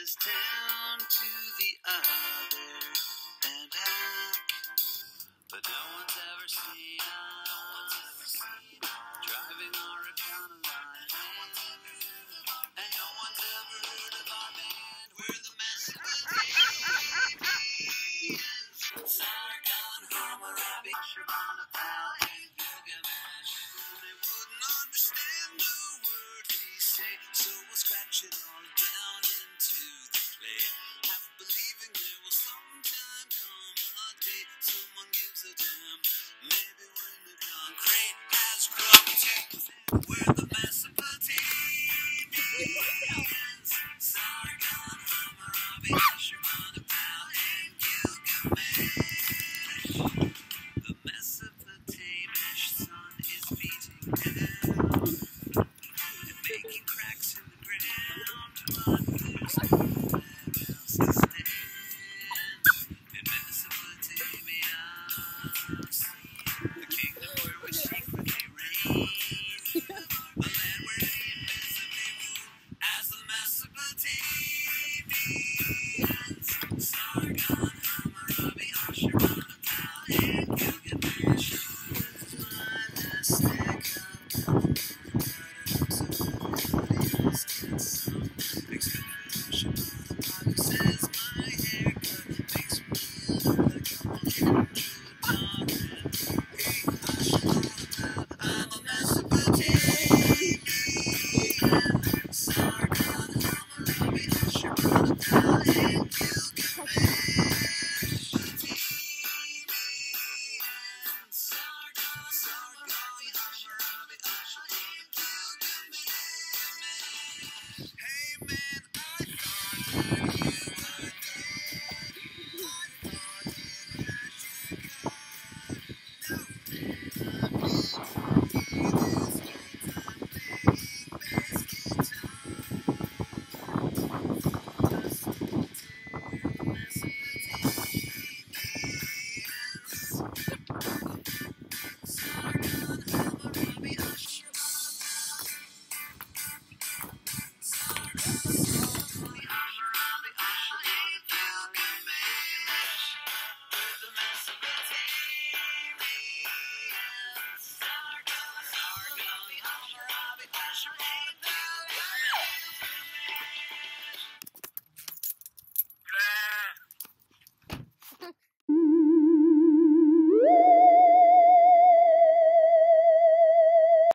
this town to the other and back, but no one's ever seen us driving our econoline, and no one's ever heard of our band. We're the Messinavians. Sargon, Hammurabi, Shabana, Pal, and Gilgamesh. They wouldn't understand the word we say, so we'll scratch it all down.